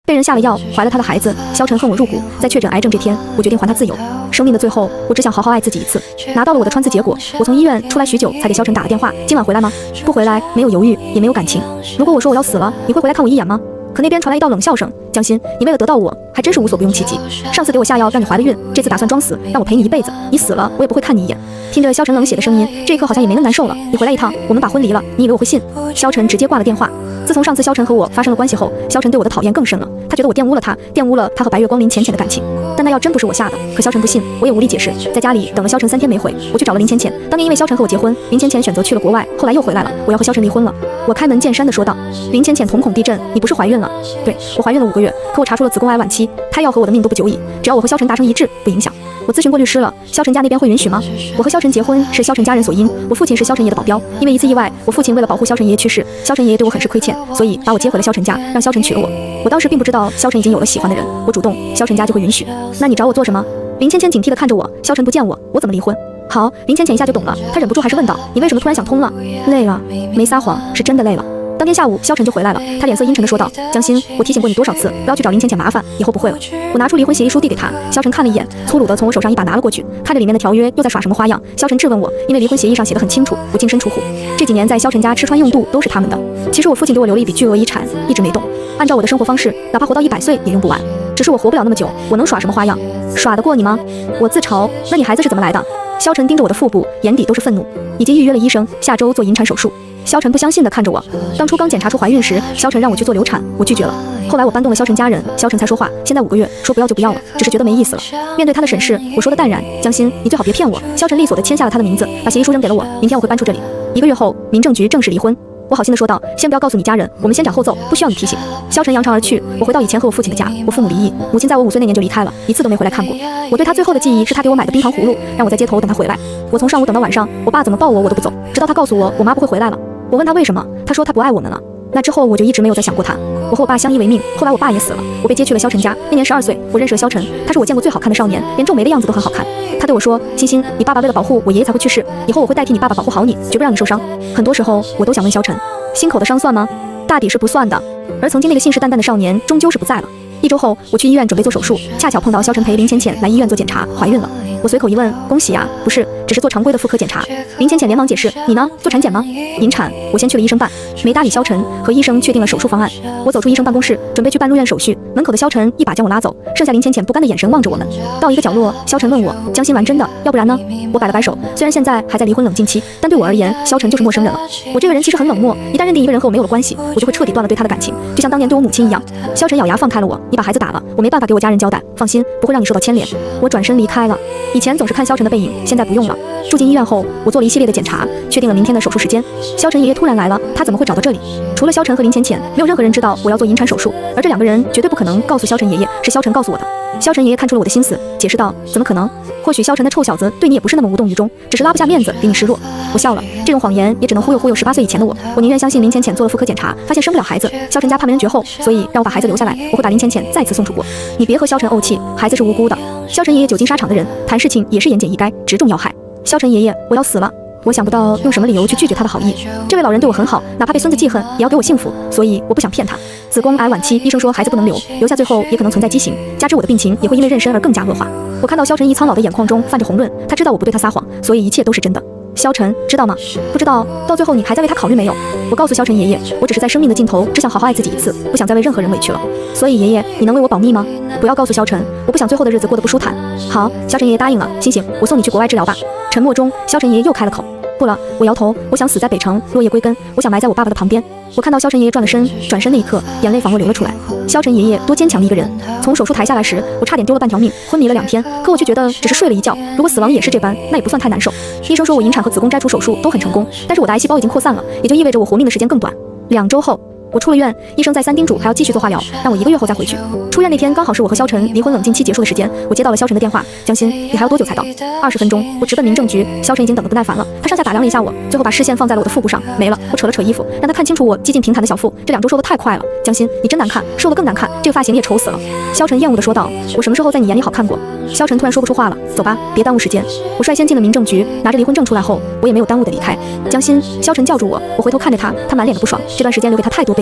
被人下了药，怀了他的孩子，萧晨恨我入骨。在确诊癌症这天，我决定还他自由。生命的最后，我只想好好爱自己一次。拿到了我的穿刺结果，我从医院出来许久，才给萧晨打了电话。今晚回来吗？不回来，没有犹豫，也没有感情。如果我说我要死了，你会回来看我一眼吗？可那边传来一道冷笑声：江心，你为了得到我，还真是无所不用其极。上次给我下药让你怀了孕，这次打算装死，让我陪你一辈子。你死了，我也不会看你一眼。听着萧晨冷血的声音，这一刻好像也没那么难受了。你回来一趟，我们把婚离了，你以为我会信？萧晨直接挂了电话。自从上次萧晨和我发生了关系后，萧晨对我的讨厌更深了。他觉得我玷污了他，玷污了他和白月光林浅浅的感情。但那药真不是我下的，可萧晨不信，我也无力解释。在家里等了萧晨3天没回，我去找了林浅浅。当年因为萧晨和我结婚，林浅浅选择去了国外，后来又回来了，我要和萧晨离婚了。我开门见山地说道。林浅浅瞳孔地震，你不是怀孕了？对，我怀孕了5个月，可我查出了子宫癌晚期，胎药和我的命都不久矣，只要我和萧晨达成一致，不影响。我咨询过律师了，萧晨家那边会允许吗？我和萧晨结婚是萧晨家人所因，我父亲是萧晨爷的保镖，因为一次意外，我父亲为了保护萧晨爷去世，萧晨爷对我很是亏欠，所以把我接回了萧晨家，让萧晨娶了我。我当时并不知道萧晨已经有了喜欢的人，我主动，萧晨家就会允许。那你找我做什么？林浅浅警惕地看着我，萧晨不见我怎么离婚？好，林浅浅一下就懂了，她忍不住还是问道，你为什么突然想通了？累了，没撒谎，是真的累了。当天下午，萧晨就回来了，他脸色阴沉地说道：江心，我提醒过你多少次，不要去找林浅浅麻烦，以后不会了。我拿出离婚协议书递给他，萧晨看了一眼，粗鲁地从我手上一把拿了过去，看着里面的条约又在耍什么花样。萧晨质问我，因为离婚协议上写得很清楚，我净身出户，这几年在萧晨家吃穿用度都是他们的。其实我父亲给我留了一笔巨额遗产，一直没动。按照我的生活方式，哪怕活到100岁也用不完。只是我活不了那么久，我能耍什么花样？耍得过你吗？我自嘲。那你孩子是怎么来的？萧晨盯着我的腹部，眼底都是愤怒。已经预约了医生，下周做引产手术。萧晨不相信地看着我。当初刚检查出怀孕时，萧晨让我去做流产，我拒绝了。后来我搬动了萧晨家人，萧晨才说话。现在5个月，说不要就不要了，只是觉得没意思了。面对他的审视，我说的淡然。江心，你最好别骗我。萧晨利索地签下了他的名字，把协议书扔给了我。明天我会搬出这里。1个月后，民政局正式离婚。我好心地说道，先不要告诉你家人，我们先斩后奏，不需要你提醒。萧晨扬长而去，我回到以前和我父亲的家。我父母离异，母亲在我5岁那年就离开了，一次都没回来看过。我对他最后的记忆是他给我买的冰糖葫芦，让我在街头等他回来。我从上午等到晚上，我爸怎么抱我都不走，直到他告诉我我妈不会回来了。我问他为什么，他说他不爱我们了。那之后我就一直没有再想过他。我和我爸相依为命，后来我爸也死了，我被接去了萧晨家。那年12岁，我认识了萧晨，他是我见过最好看的少年，连皱眉的样子都很好看。他对我说，欣欣，你爸爸为了保护我爷爷才会去世，以后我会代替你爸爸保护好你，绝不让你受伤。很多时候我都想问萧晨，心口的伤算吗？大抵是不算的。而曾经那个信誓旦旦的少年终究是不在了。1周后，我去医院准备做手术，恰巧碰到萧晨陪林浅浅来医院做检查，怀孕了。我随口一问，恭喜啊，不是，只是做常规的妇科检查。林浅浅连忙解释，你呢？做产检吗？引产。我先去了医生办，没搭理萧晨，和医生确定了手术方案。我走出医生办公室，准备去办入院手续，门口的萧晨一把将我拉走，剩下林浅浅不甘的眼神望着我们。到一个角落，萧晨问我，江心玩真的，要不然呢？我摆了摆手，虽然现在还在离婚冷静期，但对我而言，萧晨就是陌生人了。我这个人其实很冷漠，一旦认定一个人和我没有了关系，我就会彻底断了对他的感情，就像当年对我母亲一样。萧晨咬牙放开了我，你把孩子打了，我没办法给我家人交代，放心，不会让你受到牵连。我转身离开了。以前总是看萧晨的背影，现在不用了。住进医院后，我做了一系列的检查，确定了明天的手术时间。萧晨爷爷突然来了，他怎么会找到这里？除了萧晨和林浅浅，没有任何人知道我要做引产手术，而这2个人绝对不可能告诉萧晨爷爷，是萧晨告诉我的。萧晨爷爷看出了我的心思，解释道，怎么可能？或许萧晨的臭小子对你也不是那么无动于衷，只是拉不下面子给你示弱。我笑了，这种谎言也只能忽悠忽悠18岁以前的我。我宁愿相信林浅浅做了妇科检查，发现生不了孩子，萧晨家怕没人绝后，所以让我把孩子留下来，我会把林浅浅再次送出国。你别和萧晨怄气，孩子是无辜的。萧晨爷爷久经沙场的人，谈事情也是言简意赅，直中要害。萧晨爷爷，我要死了。我想不到用什么理由去拒绝他的好意。这位老人对我很好，哪怕被孙子记恨，也要给我幸福，所以我不想骗他。子宫癌晚期，医生说孩子不能留，留下最后也可能存在畸形，加之我的病情也会因为妊娠而更加恶化。我看到萧晨一苍老的眼眶中泛着红润，他知道我不对他撒谎，所以一切都是真的。萧晨，知道吗？不知道。到最后你还在为他考虑没有？我告诉萧晨爷爷，我只是在生命的尽头，只想好好爱自己一次，不想再为任何人委屈了。所以爷爷，你能为我保密吗？不要告诉萧晨，我不想最后的日子过得不舒坦。好，萧晨爷爷答应了。星星，我送你去国外治疗吧。沉默中，萧晨爷爷又开了口。不了，我摇头，我想死在北城，落叶归根，我想埋在我爸爸的旁边。我看到萧晨爷爷转了身，转身那一刻，眼泪仿若流了出来。萧晨爷爷多坚强的一个人，从手术台下来时，我差点丢了半条命，昏迷了2天，可我却觉得只是睡了一觉，如果死亡也是这般，那也不算太难受。医生说我引产和子宫摘除手术都很成功，但是我的癌细胞已经扩散了，也就意味着我活命的时间更短。2周后，我出了院，医生再三叮嘱还要继续做化疗，让我1个月后再回去。出院那天刚好是我和萧晨离婚冷静期结束的时间，我接到了萧晨的电话，江心，你还要多久才到？20分钟。我直奔民政局，萧晨已经等得不耐烦了，他上下打量了一下我，最后把视线放在了我的腹部上，没了。我扯了扯衣服，让他看清楚我几近平坦的小腹，这2周瘦得太快了。江心，你真难看，瘦得更难看，这个发型你也丑死了。萧晨厌恶地说道，我什么时候在你眼里好看过？萧晨突然说不出话了，走吧，别耽误时间。我率先进了民政局，拿着离婚证出来后，我也没有耽误的离开。江心，萧晨叫住我，我回头看着他，他满脸的不爽，这段时间留给他太多背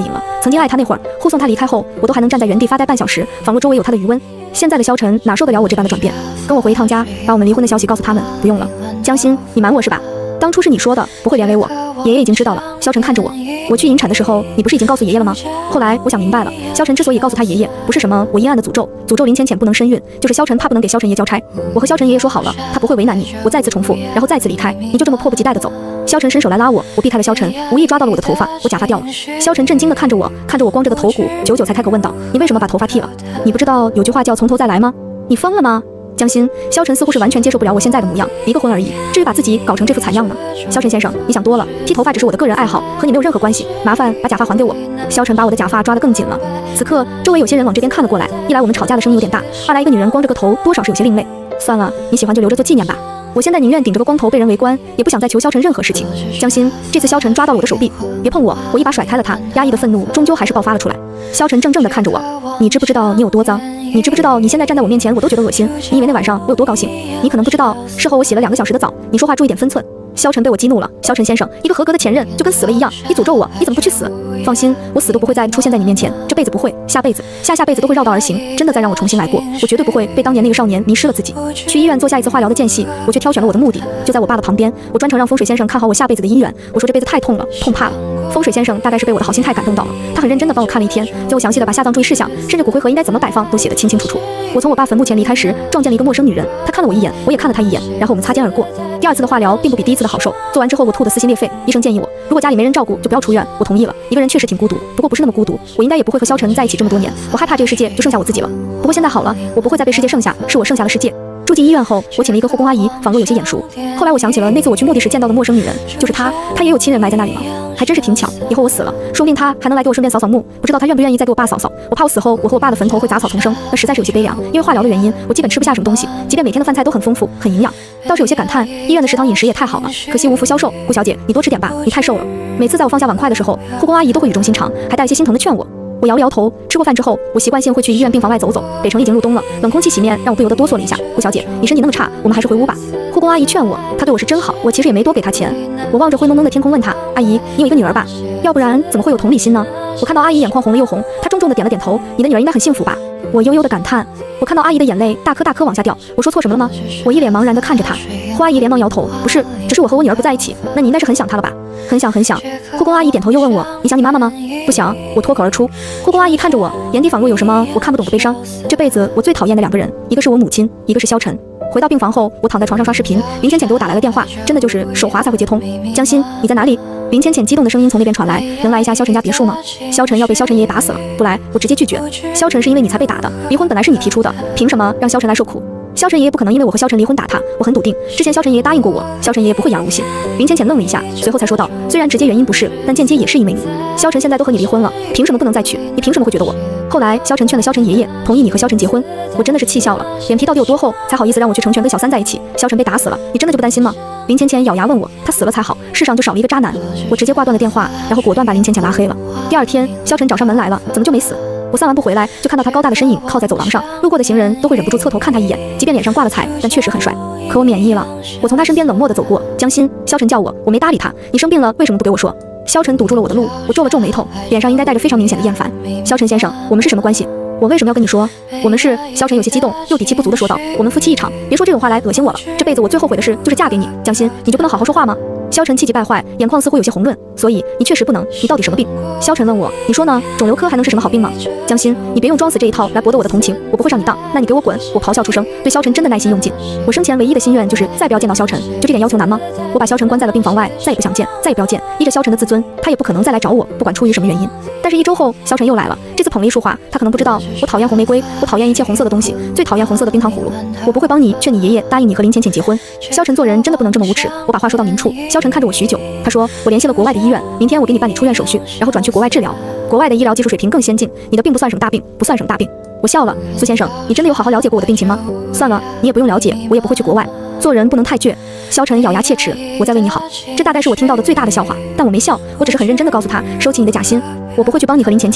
影了。曾经爱他那会儿，护送他离开后，我都还能站在原地发呆半小时，仿若周围有他的余温。现在的萧晨哪受得了我这般的转变？跟我回一趟家，把我们离婚的消息告诉他们。不用了，江心，你瞒我是吧？当初是你说的，不会连累我。爷爷已经知道了。萧晨看着我，我去引产的时候，你不是已经告诉爷爷了吗？后来我想明白了，萧晨之所以告诉他爷爷，不是什么我阴暗的诅咒林浅浅不能身孕，就是萧晨怕不能给萧晨爷交差。我和萧晨爷爷说好了，他不会为难你。我再次重复，然后再次离开，你就这么迫不及待的走。萧晨伸手来拉我，我避开了萧晨，无意抓到了我的头发，我假发掉了。萧晨震惊地看着我光着的头骨，久久才开口问道：“你为什么把头发剃了？你不知道有句话叫从头再来吗？你疯了吗？”江心，萧晨似乎是完全接受不了我现在的模样，离个婚而已，至于把自己搞成这副惨样呢？萧晨先生，你想多了，剃头发只是我的个人爱好，和你没有任何关系，麻烦把假发还给我。萧晨把我的假发抓得更紧了。此刻，周围有些人往这边看了过来，一来我们吵架的声音有点大，二来一个女人光着个头，多少是有些另类。算了，你喜欢就留着做纪念吧。我现在宁愿顶着个光头被人围观，也不想再求萧晨任何事情。江心，这次萧晨抓到了我的手臂，别碰我！我一把甩开了他，压抑的愤怒终究还是爆发了出来。萧晨怔怔地看着我，你知不知道你有多脏？你知不知道你现在站在我面前我都觉得恶心？你以为那晚上我有多高兴？你可能不知道，事后我洗了2个小时的澡。你说话注意点分寸。萧晨被我激怒了。萧晨先生，一个合格的前任就跟死了一样，你诅咒我，你怎么不去死？放心，我死都不会再出现在你面前，这辈子不会，下辈子、下辈子都会绕道而行。真的再让我重新来过，我绝对不会被当年那个少年迷失了自己。去医院做下一次化疗的间隙，我却挑选了我的目的，就在我爸的旁边。我专程让风水先生看好我下辈子的姻缘，我说这辈子太痛了，痛怕了。风水先生大概是被我的好心态感动到了，他很认真地帮我看了一天，最后详细的把下葬注意事项，甚至骨灰盒应该怎么摆放都写得清清楚楚。我从我爸坟墓前离开时，撞见了一个陌生女人，她看了我一眼，我也看了她一眼，然后我们擦肩而过。第2次的化疗并不比第1次的好受，做完之后我吐得撕心裂肺，医生建议我，如果家里没人照顾就不要出院，我同意了。一个人确实挺孤独，不过不是那么孤独，我应该也不会和萧晨在一起这么多年，我害怕这个世界就剩下我自己了。不过现在好了，我不会再被世界剩下，是我剩下了世界。住进医院后，我请了一个护工阿姨，仿若有些眼熟。后来我想起了那次我去墓地时见到的陌生女人，就是她也有亲人埋在那里吗？还真是挺巧，以后我死了，说不定她还能来给我顺便扫扫墓，不知道她愿不愿意再给我爸扫扫。我怕我死后我和我爸的坟头会杂草丛生，那实在是有些悲凉。因为化疗的原因，我基本吃不下什么东西，即便每天的饭菜都很丰富很营养，倒是有些感叹医院的食堂饮食也太好了，可惜无福消受。顾小姐，你多吃点吧，你太瘦了。每次在我放下碗筷的时候，护工阿姨都会语重心长，还带一些心疼的劝我。我摇了摇头，吃过饭之后，我习惯性会去医院病房外走走。北城已经入冬了，冷空气洗面让我不由得哆嗦了一下。顾小姐，你身体那么差，我们还是回屋吧。护工阿姨劝我，她对我是真好，我其实也没多给她钱。我望着灰蒙蒙的天空问她，阿姨，你有一个女儿吧？要不然怎么会有同理心呢？我看到阿姨眼眶红了又红，她重重的点了点头，你的女儿应该很幸福吧？我悠悠的感叹，我看到阿姨的眼泪大颗大颗往下掉，我说错什么了吗？我一脸茫然的看着她，护阿姨连忙摇头，不是，只是我和我女儿不在一起，那你应该是很想她了吧？很想很想。护工阿姨点头又问我，你想你妈妈吗？不想，我脱口而出。护工阿姨看着我，眼底仿若有什么我看不懂的悲伤。这辈子我最讨厌的2个人，一个是我母亲，一个是萧晨。回到病房后，我躺在床上刷视频，林浅浅给我打来了电话，真的就是手滑才会接通。江心，你在哪里？林浅浅激动的声音从那边传来，能来一下萧晨家别墅吗？萧晨要被萧晨爷爷打死了，不来我直接拒绝。萧晨是因为你才被打的，离婚本来是你提出的，凭什么让萧晨来受苦？萧晨爷爷不可能因为我和萧晨离婚打他，我很笃定，之前萧晨爷爷答应过我，萧晨爷爷不会言而无信。林浅浅愣了一下，随后才说道，虽然直接原因不是，但间接也是因为你。萧晨现在都和你离婚了，凭什么不能再娶？你凭什么会觉得我？后来萧晨劝了萧晨爷爷，同意你和萧晨结婚，我真的是气笑了，脸皮到底有多厚，才好意思让我去成全跟小三在一起？萧晨被打死了，你真的就不担心吗？林浅浅咬牙问我，他死了才好，世上就少了一个渣男。我直接挂断了电话，然后果断把林浅浅拉黑了。第2天，萧晨找上门来了，怎么就没死？我散完步回来，就看到他高大的身影靠在走廊上，路过的行人都会忍不住侧头看他一眼，即便脸上挂了彩，但确实很帅。可我免疫了，我从他身边冷漠地走过。江心，萧晨叫我，我没搭理他。你生病了，为什么不给我说？萧晨堵住了我的路，我皱了皱眉头，脸上应该带着非常明显的厌烦。萧晨先生，我们是什么关系？我为什么要跟你说？我们是……萧晨有些激动，又底气不足地说道，我们夫妻一场，别说这种话来恶心我了。这辈子我最后悔的事就是嫁给你。江心，你就不能好好说话吗？萧晨气急败坏，眼眶似乎有些红润，所以你确实不能，你到底什么病？萧晨问我，你说呢？肿瘤科还能是什么好病吗？江心，你别用装死这一套来博得我的同情，我不会上你当，那你给我滚！我咆哮出声，对萧晨真的耐心用尽。我生前唯一的心愿就是再不要见到萧晨，就这点要求难吗？我把萧晨关在了病房外，再也不想见，再也不要见。依着萧晨的自尊，他也不可能再来找我，不管出于什么原因。但是1周后，萧晨又来了，这次捧了一束花。他可能不知道，我讨厌红玫瑰，我讨厌一切红色的东西，最讨厌红色的冰糖葫芦。我不会帮你劝你爷爷答应你和林浅浅结婚。萧晨做人真的不能这么无耻。我把话说到明处，萧晨看着我许久，他说，我联系了国外的医院，明天我给你办理出院手续，然后转去国外治疗。国外的医疗技术水平更先进，你的病不算什么大病，不算什么大病。我笑了，苏先生，你真的有好好了解过我的病情吗？算了，你也不用了解，我也不会去国外。做人不能太倔。萧晨咬牙切齿，我在为你好。这大概是我听到的最大的笑话，但我没笑，我只是很认真地告诉他，收起你的假心，我不会去帮你和林浅浅。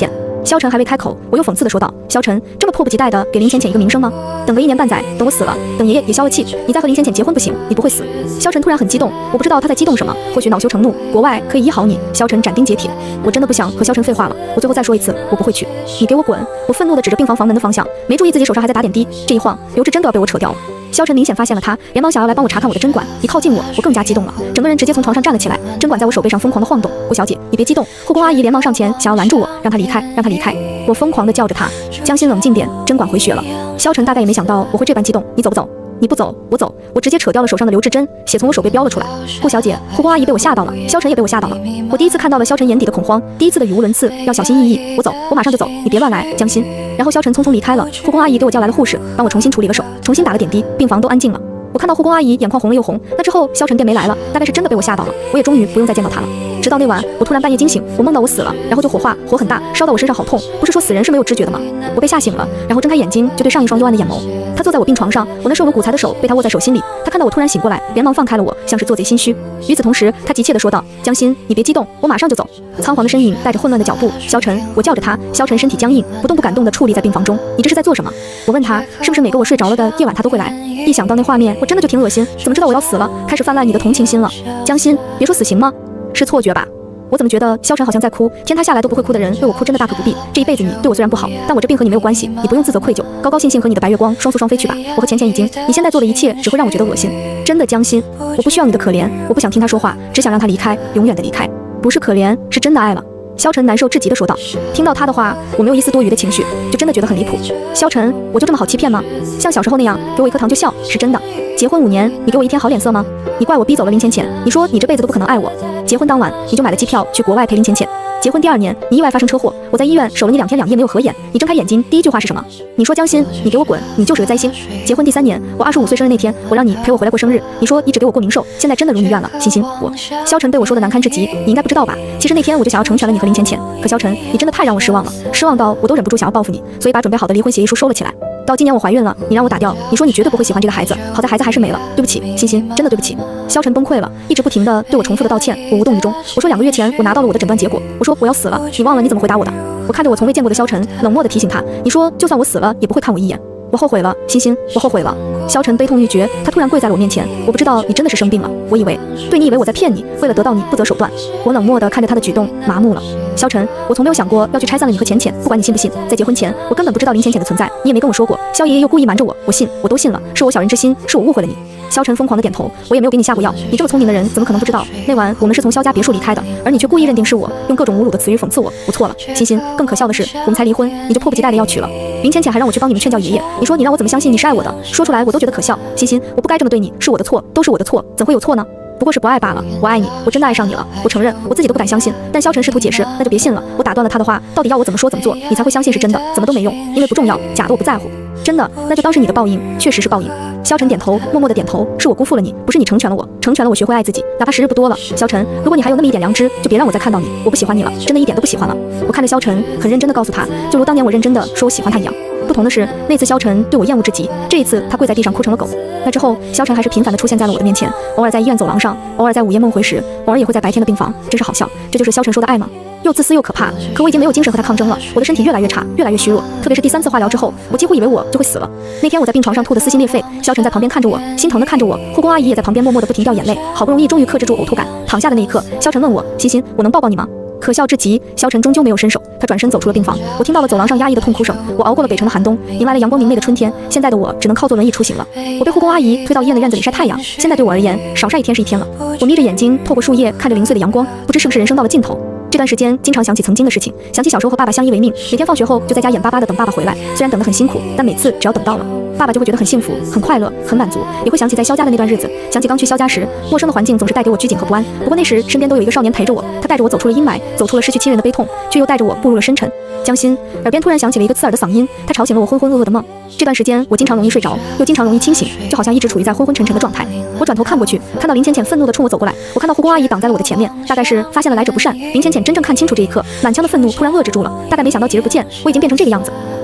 萧晨还未开口，我又讽刺地说道：“萧晨，这么迫不及待地给林浅浅一个名声吗？等个1年半载，等我死了，等爷爷也消了气，你再和林浅浅结婚不行？你不会死。”萧晨突然很激动，我不知道他在激动什么，或许恼羞成怒，国外可以医好你。萧晨斩钉截铁，我真的不想和萧晨废话了，我最后再说一次，我不会去。你给我滚！我愤怒地指着病房房门的方向，没注意自己手上还在打点滴，这一晃，刘志真的要被我扯掉了。萧晨明显发现了他，连忙想要来帮我查看我的针管。一靠近我，我更加激动了，整个人直接从床上站了起来，针管在我手背上疯狂地晃动。顾小姐，你别激动！护工阿姨连忙上前想要拦住我，让他离开，让他离开。我疯狂地叫着他，江心冷静点，针管回血了。萧晨大概也没想到我会这般激动，你走不走？你不走，我走。我直接扯掉了手上的留置针，血从我手背飙了出来。顾小姐，护工阿姨被我吓到了，萧晨也被我吓到了。我第一次看到了萧晨眼底的恐慌，第一次的语无伦次，要小心翼翼。我走，我马上就走，你别乱来，江心。然后萧晨匆匆离开了，护工阿姨给我叫来了护士，帮我重新处理了手，重新打了点滴，病房都安静了。我看到护工阿姨眼眶红了又红，那之后萧晨便没来了，大概是真的被我吓到了，我也终于不用再见到他了。直到那晚，我突然半夜惊醒，我梦到我死了，然后就火化，火很大，烧到我身上好痛。不是说死人是没有知觉的吗？我被吓醒了，然后睁开眼睛就对上一双幽暗的眼眸。他坐在我病床上，我那瘦如骨材的手被他握在手心里。他看到我突然醒过来，连忙放开了我，像是做贼心虚。与此同时，他急切地说道：“江心，你别激动，我马上就走。”仓皇的身影带着混乱的脚步，萧晨，我叫着他。萧晨身体僵硬，不动不敢动地矗立在病房中。你这是在做什么？我问他，是不是每个我睡着了的夜晚他都会来？一想到那画面，我真的就挺恶心。怎么知道我要死了？开始泛滥你的同情心了。江心，别说死刑吗？是错觉吧？我怎么觉得萧晨好像在哭？天塌下来都不会哭的人，为我哭真的大可不必。这一辈子你对我虽然不好，但我这病和你没有关系，你不用自责愧疚，高高兴兴和你的白月光双宿双飞去吧。我和浅浅已经，你现在做的一切只会让我觉得恶心。真的，江心，我不需要你的可怜，我不想听他说话，只想让他离开，永远的离开。不是可怜，是真的爱了。萧晨难受至极地说道。听到他的话，我没有一丝多余的情绪，就真的觉得很离谱。萧晨，我就这么好欺骗吗？像小时候那样给我一颗糖就笑，是真的？结婚5年，你给我一天好脸色吗？你怪我逼走了林浅浅，你说你这辈子都不可能爱我。结婚当晚，你就买了机票去国外陪林浅浅。结婚第2年，你意外发生车祸，我在医院守了你2天2夜没有合眼。你睁开眼睛，第一句话是什么？你说江心，你给我滚，你就是个灾星。结婚第3年，我25岁生日那天，我让你陪我回来过生日，你说你只给我过冥寿，现在真的如你愿了。欣欣，我萧晨被我说的难堪至极，你应该不知道吧？其实那天我就想要成全了你和林浅浅，可萧晨，你真的太让我失望了，失望到我都忍不住想要报复你，所以把准备好的离婚协议书收了起来。到今年我怀孕了，你让我打掉，你说你绝对不会喜欢这个孩子，好在孩子还是没了，对不起，欣欣，真的对不起。萧晨崩溃了，一直不停地对我重复的道歉，我无动于衷。我说2个月前我拿到了我的诊断结果，我说我要死了，你忘了你怎么回答我的？我看着我从未见过的萧晨，冷漠地提醒他，你说就算我死了也不会看我一眼。我后悔了，欣欣，我后悔了。萧晨悲痛欲绝，他突然跪在了我面前，我不知道你真的是生病了，我以为我在骗你，为了得到你不择手段。我冷漠地看着他的举动，麻木了。萧晨，我从没有想过要去拆散了你和浅浅，不管你信不信，在结婚前我根本不知道林浅浅的存在，你也没跟我说过，萧爷爷又故意瞒着我，我信，我都信了，是我小人之心，是我误会了你。萧晨疯狂地点头，我也没有给你下过药，你这么聪明的人怎么可能不知道？那晚我们是从萧家别墅离开的，而你却故意认定是我，用各种侮辱的词语讽刺我，我错了，欣欣。更可笑的是，我们才离婚，你就迫不及待地要娶了林浅浅，还让我去帮你们劝教爷爷，你说你让我怎么相信你是爱我的？说出来我都觉得可笑，欣欣，我不该这么对你，是我的错，都是我的错，怎会有错呢？不过是不爱罢了，我爱你，我真的爱上你了，我承认我自己都不敢相信。但萧晨试图解释，那就别信了。我打断了他的话，到底要我怎么说怎么做，你才会相信是真的？怎么都没用，因为不重要，假的我不在乎。真的，那就当是你的报应，确实是报应。萧晨点头，默默的点头，是我辜负了你，不是你成全了我，成全了我学会爱自己，哪怕时日不多了。萧晨，如果你还有那么一点良知，就别让我再看到你，我不喜欢你了，真的一点都不喜欢了。我看着萧晨，很认真的告诉他，就如当年我认真的说我喜欢他一样。不同的是，那次萧晨对我厌恶至极，这一次他跪在地上哭成了狗。那之后，萧晨还是频繁地出现在了我的面前，偶尔在医院走廊上，偶尔在午夜梦回时，偶尔也会在白天的病房，真是好笑。这就是萧晨说的爱吗？又自私又可怕。可我已经没有精神和他抗争了，我的身体越来越差，越来越虚弱，特别是第3次化疗之后，我几乎以为我就会死了。那天我在病床上吐得撕心裂肺，萧晨在旁边看着我，心疼地看着我，护工阿姨也在旁边默默地不停掉眼泪，好不容易终于克制住呕吐感，躺下的那一刻，萧晨问我，欣欣，我能抱抱你吗？可笑至极，萧晨终究没有伸手，他转身走出了病房。我听到了走廊上压抑的痛哭声。我熬过了北城的寒冬，迎来了阳光明媚的春天。现在的我只能靠坐轮椅出行了。我被护工阿姨推到医院的院子里晒太阳，现在对我而言，少晒1天是1天了。我眯着眼睛，透过树叶看着零碎的阳光，不知是不是人生到了尽头。这段时间经常想起曾经的事情，想起小时候和爸爸相依为命，每天放学后就在家眼巴巴地等爸爸回来。虽然等得很辛苦，但每次只要等到了，爸爸就会觉得很幸福、很快乐、很满足，也会想起在萧家的那段日子，想起刚去萧家时，陌生的环境总是带给我拘谨和不安。不过那时身边都有一个少年陪着我，他带着我走出了阴霾，走出了失去亲人的悲痛，却又带着我步入了深沉。江心，耳边突然响起了一个刺耳的嗓音，它吵醒了我浑浑噩噩的梦。这段时间我经常容易睡着，又经常容易清醒，就好像一直处于在昏昏沉沉的状态。我转头看过去，看到林浅浅愤怒地冲我走过来，我看到护工阿姨挡在了我的前面，大概是发现了来者不善。林浅浅真正看清楚这一刻，满腔的愤怒突然遏制住了，大概没想到几日不见，我已经变成这个样子。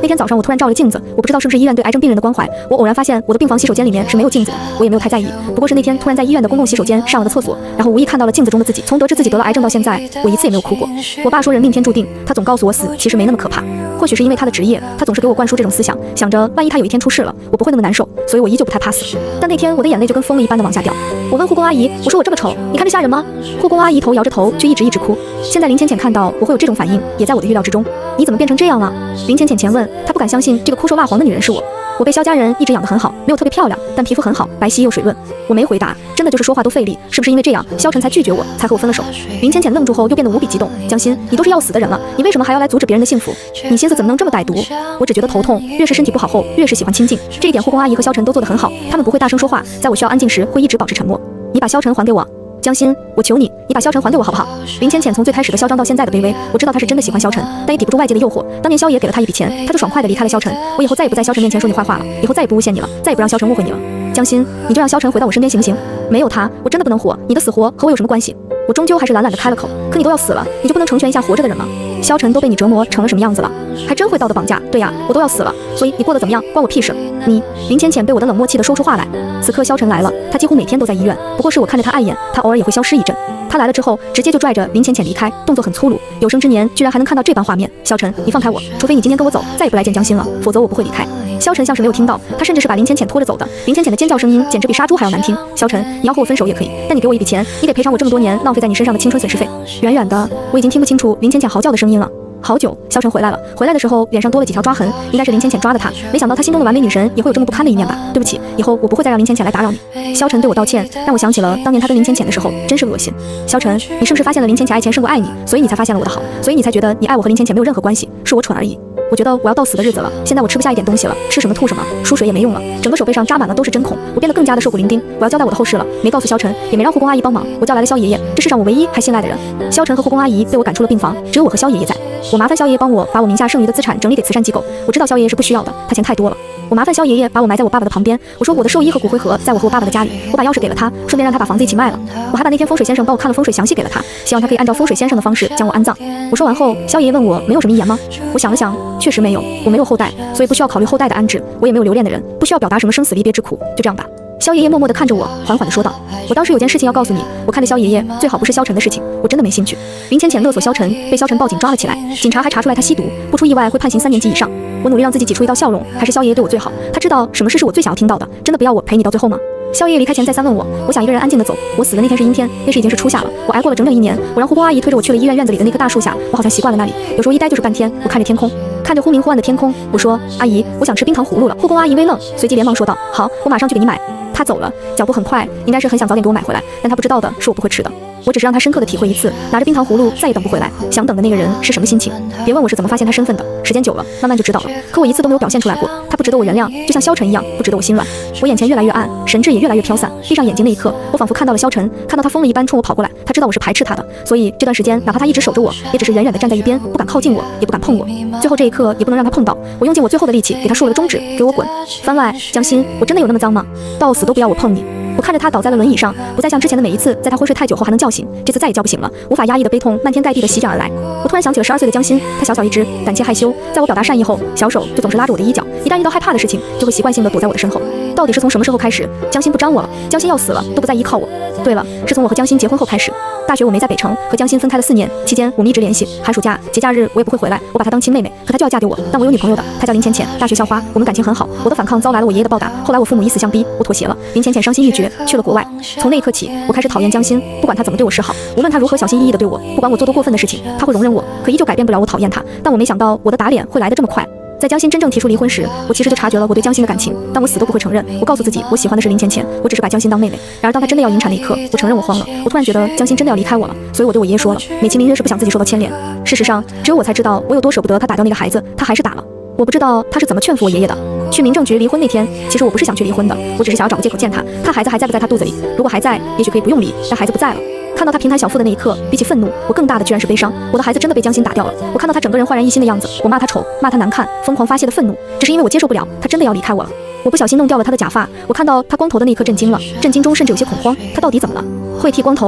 那天早上我突然照了镜子，我不知道是不是医院对癌症病人的关怀，我偶然发现我的病房洗手间里面是没有镜子的，我也没有太在意，不过是那天突然在医院的公共洗手间上了个厕所，然后无意看到了镜子中的自己。从得知自己得了癌症到现在，我一次也没有哭过。我爸说人命天注定，他总告诉我死其实没那么可怕。或许是因为他的职业，他总是给我灌输这种思想，想着万一他有一天出事了，我不会那么难受，所以我依旧不太怕死。但那天我的眼泪就跟疯了一般的往下掉。我问护工阿姨，我说我这么丑，你看着吓人吗？护工阿姨头摇着头，却一直哭。现在林浅浅看到我会有这种反应，也在我的预料之中。你怎么变成这样了？林浅浅前问，她不敢相信这个枯瘦蜡黄的女人是我。我被萧家人一直养得很好，没有特别漂亮，但皮肤很好，白皙又水润。我没回答，真的就是说话都费力，是不是因为这样，萧晨才拒绝我，才和我分了手？林浅浅愣住后又变得无比激动，江心，你都是要死的人了，你为什么还要来阻止别人的幸福？你心思怎么能这么歹毒？我只觉得头痛，越是身体不好后，越是喜欢亲近，这一点护工阿姨和萧晨都做得很好，他们不会大声说话，在我需要安静时会一直保持沉默。你把萧晨还给我。江心，我求你，你把萧晨还给我好不好？林浅浅从最开始的嚣张到现在的卑微，我知道他是真的喜欢萧晨，但也抵不住外界的诱惑。当年萧爷给了他一笔钱，他就爽快地离开了萧晨。我以后再也不在萧晨面前说你坏话了，以后再也不诬陷你了，再也不让萧晨误会你了。江心，你就让萧晨回到我身边行不行？没有他，我真的不能活。你的死活和我有什么关系？我终究还是懒懒地开了口。可你都要死了，你就不能成全一下活着的人吗？萧晨都被你折磨成了什么样子了？还真会道德绑架。对呀，我都要死了，所以你过得怎么样关我屁事。你，林浅浅被我的冷漠气得说出话来。此刻萧晨来了，他几乎每天都在医院，不过是我看着他碍眼，他偶尔也会消失一阵。他来了之后，直接就拽着林浅浅离开，动作很粗鲁。有生之年居然还能看到这般画面。萧晨，你放开我，除非你今天跟我走，再也不来见江心了，否则我不会离开。萧晨像是没有听到，他甚至是把林浅浅拖着走的。林浅浅的尖叫声音简直比杀猪还要难听。萧晨，你要和我分手也可以，但你给我一笔钱，你得赔偿我这么多年浪费在你身上的青春损失费。远远的，我已经听不清楚林浅浅嚎叫的声音了。好久，萧晨回来了。回来的时候脸上多了几条抓痕，应该是林浅浅抓的他。没想到他心中的完美女神也会有这么不堪的一面吧？对不起，以后我不会再让林浅浅来打扰你。萧晨对我道歉，让我想起了当年他跟林浅浅的时候，真是恶心。萧晨，你是不是发现了林浅浅爱钱胜过爱你，所以你才发现了我的好，所以你才觉得你爱我和林浅浅没有任何关系，是我蠢而已。我觉得我要到死的日子了，现在我吃不下一点东西了，吃什么吐什么，输水也没用了，整个手背上扎满了都是针孔，我变得更加的瘦骨伶仃。我要交代我的后事了，没告诉萧晨，也没让护工阿姨帮忙，我叫来了萧爷爷，这世上我唯一还信赖的人。萧晨和护工阿姨被我赶出了病房，只有我和萧爷爷在。我麻烦萧爷爷帮我把我名下剩余的资产整理给慈善机构，我知道萧爷爷是不需要的，他钱太多了。我麻烦萧爷爷把我埋在我爸爸的旁边，我说我的寿衣和骨灰盒在我和我爸爸的家里，我把钥匙给了他，顺便让他把房子一起卖了。我还把那天风水先生帮我看了风水详细给了他，希望他可以按照风水先生的方式将我安葬。我说完后，萧爷爷问我没有什么遗言吗？我想了想，确实没有，我没有后代，所以不需要考虑后代的安置，我也没有留恋的人，不需要表达什么生死离别之苦，就这样吧。萧爷爷默默地看着我，缓缓地说道：“我当时有件事情要告诉你，我看着萧爷爷，最好不是萧晨的事情，我真的没兴趣。”林浅浅勒索萧晨，被萧晨报警抓了起来，警察还查出来他吸毒，不出意外会判刑3年及以上。我努力让自己挤出一道笑容，还是萧爷爷对我最好，他知道什么事是我最想要听到的，真的不要我陪你到最后吗？萧爷爷离开前再三问我，我想一个人安静地走，我死的那天是阴天，那时已经是初夏了，我挨过了整整1年，我让护工阿姨推着我去了医院院子里的那棵大树下，我好像习惯了那里，有时候一待就是半天，我看着天空。看着忽明忽暗的天空，我说：“阿姨，我想吃冰糖葫芦了。”护工阿姨微愣，随即连忙说道：“好，我马上去给你买。”她走了，脚步很快，应该是很想早点给我买回来，但她不知道的是我不会吃的。我只是让她深刻地体会一次，拿着冰糖葫芦再也等不回来，想等的那个人是什么心情。别问我是怎么发现他身份的，时间久了，慢慢就知道了。可我一次都没有表现出来过，他不值得我原谅，就像萧晨一样，不值得我心软。我眼前越来越暗，神智也越来越飘散，闭上眼睛那一刻，我仿佛看到了萧晨，看到他疯了一般冲我跑过来，他知道我是排斥他的，所以这段时间哪怕他一直守着我，也只是远远地站在一边，不敢靠近我，也不敢碰我。最后这一刻也不能让他碰到，我用尽我最后的力气给他竖了个中指，给我滚！番外，江心，我真的有那么脏吗？到死都不要我碰你！我看着他倒在了轮椅上，不再像之前的每一次，在他昏睡太久后还能叫醒，这次再也叫不醒了，无法压抑的悲痛漫天盖地的席卷而来。我突然想起了12岁的江心，她小小一只，胆怯害羞，在我表达善意后，小手就总是拉着我的衣角，一旦遇到害怕的事情，就会习惯性的躲在我的身后。到底是从什么时候开始，江心不沾我了？江心要死了，都不再依靠我。对了，是从我和江心结婚后开始。大学我没在北城，和江心分开了4年，期间我们一直联系，寒暑假、节假日我也不会回来，我把她当亲妹妹，可她就要嫁给我，但我有女朋友的，她叫林浅浅，大学校花，我们感情很好，我的反抗遭来了我爷爷的报答，后来我父母以死相逼，我妥协了，林浅浅伤心欲绝，去了国外。从那一刻起，我开始讨厌江心，不管她怎么对我示好，无论她如何小心翼翼地对我，不管我做多过分的事情，她会容忍我，可依旧改变不了我讨厌她。但我没想到我的打脸会来得这么快。在江心真正提出离婚时，我其实就察觉了我对江心的感情，但我死都不会承认。我告诉自己，我喜欢的是林浅浅，我只是把江心当妹妹。然而当她真的要引产那一刻，我承认我慌了。我突然觉得江心真的要离开我了，所以我对我爷爷说了，美其名曰是不想自己受到牵连。事实上，只有我才知道我有多舍不得他打掉那个孩子，他还是打了。我不知道他是怎么劝服我爷爷的。去民政局离婚那天，其实我不是想去离婚的，我只是想要找个借口见他，看孩子还在不在他肚子里。如果还在，也许可以不用离，但孩子不在了。看到他平摊小腹的那一刻，比起愤怒，我更大的居然是悲伤。我的孩子真的被江心打掉了。我看到他整个人焕然一新的样子，我骂他丑，骂他难看，疯狂发泄的愤怒，只是因为我接受不了他真的要离开我了。我不小心弄掉了他的假发，我看到他光头的那一刻震惊了，震惊中甚至有些恐慌。他到底怎么了？会剃光头？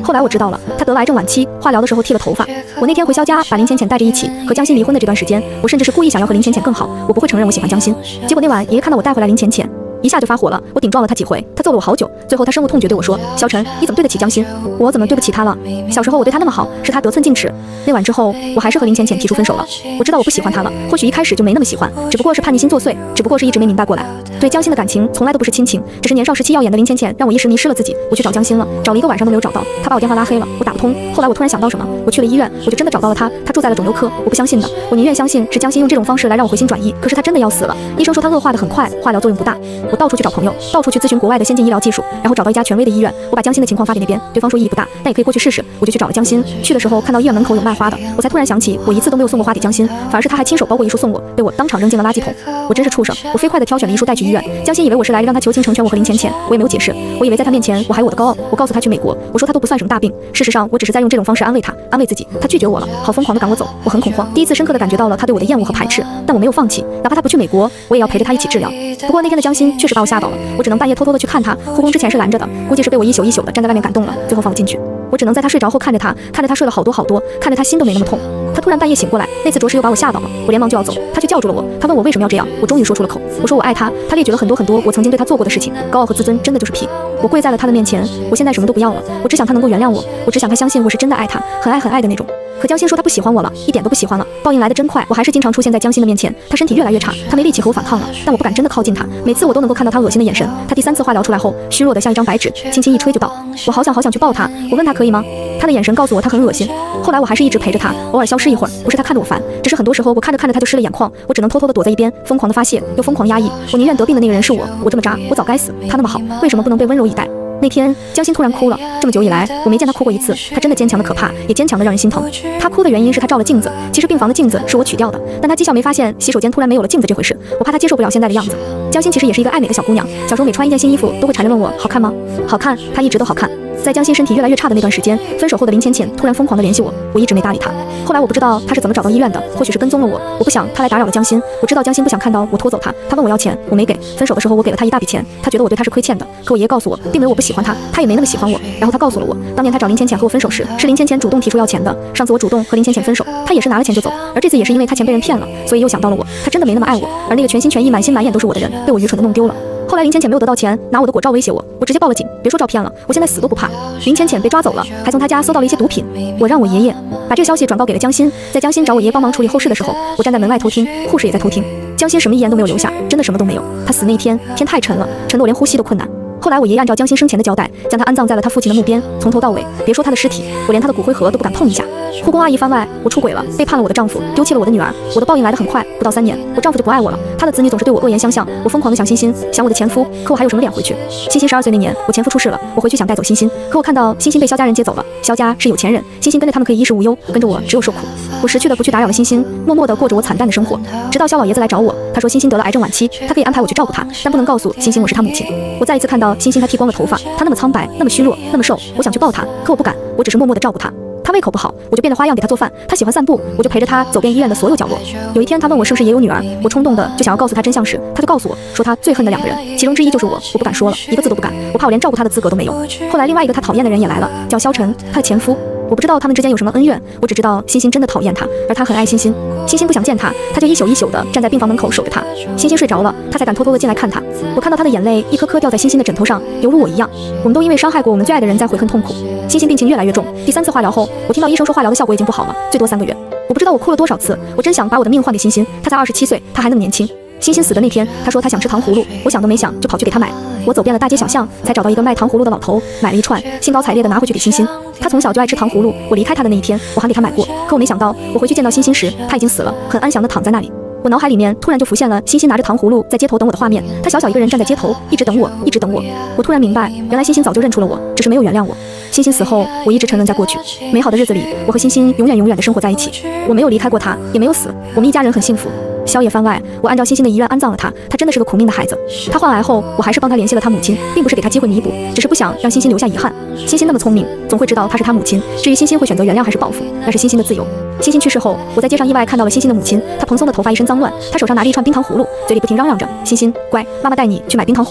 后来我知道了，他得了癌症晚期，化疗的时候剃了头发。我那天回肖家，把林浅浅带着一起。和江欣离婚的这段时间，我甚至是故意想要和林浅浅更好，我不会承认我喜欢江欣。结果那晚爷爷看到我带回来林浅浅，一下就发火了，我顶撞了他几回，他揍了我好久，最后他深恶痛绝对我说：“萧晨，你怎么对得起江欣？我怎么对不起他了？小时候我对他那么好，是他得寸进尺。”那晚之后，我还是和林浅浅提出分手了。我知道我不喜欢他了，或许一开始就没那么喜欢，只不过是叛逆心作祟，只不过是一直没明白过来。对江欣的感情从来都不是亲情，只是年少时期耀眼的林浅浅让我一时迷失了自己。我去找江欣了，找了1个晚上都没有找到，他把我电话拉黑了，我打不通。后来我突然想到什么，我去了医院，我就真的找到了他，他住在了肿瘤科。我不相信的，我宁愿相信是江欣用这种方式来让我回心转意。可是他真的要死了，医生说他恶化的很快，化疗作用不大。我到处去找朋友，到处去咨询国外的先进医疗技术，然后找到一家权威的医院，我把江欣的情况发给那边，对方说意义不大，但也可以过去试试。我就去找了江欣，去的时候看到医院门口有卖花的，我才突然想起我一次都没有送过花给江欣，反而是他还亲手包过一束送我，被我当场扔进了垃圾桶。我真是畜生！我飞快地挑选了一束带去医院，江欣以为我是来让他求情成全我和林浅浅，我也没有解释，我以为在他面前我还有我的高傲，我告诉他去美国，我说他都不算什么大病，事实上我只是在用这种方式安慰他，安慰自己。他拒绝我了，好疯狂地赶我走，我很恐慌，第一次深刻地感觉到了他对我的厌恶和排斥，但我没有放弃，哪怕他不去美国，我也要陪着他一起治疗。不过那天的江欣确实把我吓到了，我只能半夜偷偷地去看他，护工之前是拦着的，估计是被我一宿一宿的站在外面感动了，最后放我进去。我只能在他睡着后看着他，看着他睡了好多好多，看着他心都没那么痛。他突然半夜醒过来，那次着实又把我吓到了，我连忙就要走，他却叫住了我。他问我为什么要这样，我终于说出了口，我说我爱他。他列举了很多很多我曾经对他做过的事情，高傲和自尊真的就是屁。我跪在了他的面前，我现在什么都不要了，我只想他能够原谅我，我只想他相信我是真的爱他，很爱很爱的那种。可江欣说他不喜欢我了，一点都不喜欢了。报应来得真快，我还是经常出现在江欣的面前。他身体越来越差，他没力气和我反抗了，但我不敢真的靠近他。每次我都能够看到他恶心的眼神。他第3次化疗出来后，虚弱的像一张白纸，轻轻一吹就到。我好想去抱他，我问他可以吗？他的眼神告诉我他很恶心。后来我还是一直陪着他，偶尔消失一会儿，不是他看着我烦，只是很多时候我看着看着他就失了眼眶，我只能偷偷的躲在一边，疯狂的发泄，又疯狂压抑。我宁愿得病的那个人是我，我这么渣，我早该死。他那么好，为什么不能被温柔以待？那天江欣突然哭了，这么久以来我没见她哭过一次，她真的坚强的可怕，也坚强的让人心疼。她哭的原因是她照了镜子，其实病房的镜子是我取掉的，但她讥笑没发现洗手间突然没有了镜子这回事，我怕她接受不了现在的样子。江欣其实也是一个爱美的小姑娘，小时候每穿一件新衣服都会谄人问我好看吗？好看，她一直都好看。在江欣身体越来越差的那段时间，分手后的林浅浅突然疯狂的联系我，我一直没搭理她。后来我不知道她是怎么找到医院的，或许是跟踪了我，我不想她来打扰了江欣。我知道江欣不想看到我拖走她，她问我要钱，我没给。分手的时候我给了她一大笔钱，她觉得我对她是亏欠的，可我爷爷告诉我，并没有我不喜欢她，她也没那么喜欢我。然后她告诉了我，当年她找林浅浅和我分手时，是林浅浅主动提出要钱的。上次我主动和林浅浅分手，她也是拿了钱就走，而这次也是因为她钱被人骗了，所以又想到了我，她真的没那么爱我，而那个全心全意满心满眼都是我的人，被我愚蠢的弄丢了。后来林浅浅没有得到钱，拿我的果照威胁我，我直接报了警，别说照片了，我现在死都不怕。林浅浅被抓走了，还从他家搜到了一些毒品，我让我爷爷把这个消息转告给了江欣。在江欣找我爷爷帮忙处理后事的时候，我站在门外偷听，护士也在偷听。江欣什么一言都没有留下，真的什么都没有。他死那一天，天太沉了，沉得我连呼吸都困难。后来我爷爷按照江欣生前的交代，将他安葬在了他父亲的墓边，从头到尾，别说他的尸体，我连他的骨灰盒都不敢碰一下。护工阿姨番外，我出轨了，背叛了我的丈夫，丢弃了我的女儿。我的报应来得很快，不到3年，我丈夫就不爱我了。他的子女总是对我恶言相向，我疯狂的想欣欣，想我的前夫，可我还有什么脸回去？欣欣12岁那年，我前夫出事了，我回去想带走欣欣，可我看到欣欣被肖家人接走了，肖家是有钱人，欣欣跟着他们可以衣食无忧，跟着我只有受苦。我识趣的不去打扰了欣欣，默默的过着我惨淡的生活，直到肖老爷子来找我，他说欣欣得了癌症晚期，他可以安排我去照顾她，但不能告诉欣欣我是她母亲。我再一次看到欣欣她剃光了头发，她那么苍白，那么虚弱，那么瘦，我想去抱她，可我不敢，我只是默默的照顾她。他胃口不好，我就变着花样给他做饭。他喜欢散步，我就陪着他走遍医院的所有角落。有一天，他问我是不是也有女儿，我冲动的就想要告诉他真相时，他就告诉我说他最恨的2个人，其中之一就是我。我不敢说了，一个字都不敢，我怕我连照顾他的资格都没有。后来另外一个他讨厌的人也来了，叫萧晨，他的前夫。我不知道他们之间有什么恩怨，我只知道欣欣真的讨厌他，而他很爱欣欣。欣欣不想见他，他就一宿一宿的站在病房门口守着他。欣欣睡着了，他才敢偷偷的进来看他。我看到他的眼泪一颗颗掉在欣欣的枕头上，犹如我一样。我们都因为伤害过我们最爱的人在悔恨痛苦。欣欣病情越来越重，第3次化疗后，我听到医生说化疗的效果已经不好了，最多3个月。我不知道我哭了多少次，我真想把我的命换给欣欣。他才27岁，他还那么年轻。欣欣死的那天，他说他想吃糖葫芦，我想都没想就跑去给他买。我走遍了大街小巷，才找到一个卖糖葫芦的老头，买了一串，兴高采烈的拿回去给欣欣。他从小就爱吃糖葫芦，我离开他的那一天，我还给他买过。可我没想到，我回去见到欣欣时，他已经死了，很安详的躺在那里。我脑海里面突然就浮现了欣欣拿着糖葫芦在街头等我的画面，她小小一个人站在街头，一直等我，一直等我。我突然明白，原来欣欣早就认出了我，只是没有原谅我。欣欣死后，我一直沉沦在过去。美好的日子里，我和欣欣永远永远的生活在一起。我没有离开过她，也没有死，我们一家人很幸福。宵夜番外，我按照欣欣的遗愿安葬了她。她真的是个苦命的孩子。她患癌后，我还是帮她联系了她母亲，并不是给她机会弥补，只是不想让欣欣留下遗憾。欣欣那么聪明，总会知道她是她母亲。至于欣欣会选择原谅还是报复，那是欣欣的自由。欣欣去世后，我在街上意外看到了欣欣的母亲，她蓬松的头发一身脏乱，她手上拿着一串冰糖葫芦，嘴里不停嚷嚷着：“欣欣，乖，妈妈带你去买冰糖葫芦。”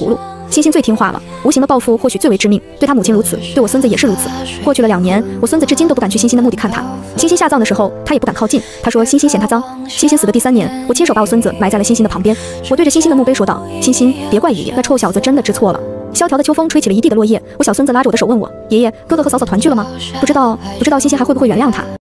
欣欣最听话了，无形的报复或许最为致命，对他母亲如此，对我孙子也是如此。过去了2年，我孙子至今都不敢去欣欣的墓地看他。欣欣下葬的时候，他也不敢靠近，他说欣欣嫌他脏。欣欣死的第3年，我亲手把我孙子埋在了欣欣的旁边。我对着欣欣的墓碑说道：欣欣，别怪爷爷，那臭小子真的知错了。萧条的秋风吹起了一地的落叶，我小孙子拉着我的手问我：爷爷，哥哥和嫂嫂团聚了吗？不知道欣欣还会不会原谅他。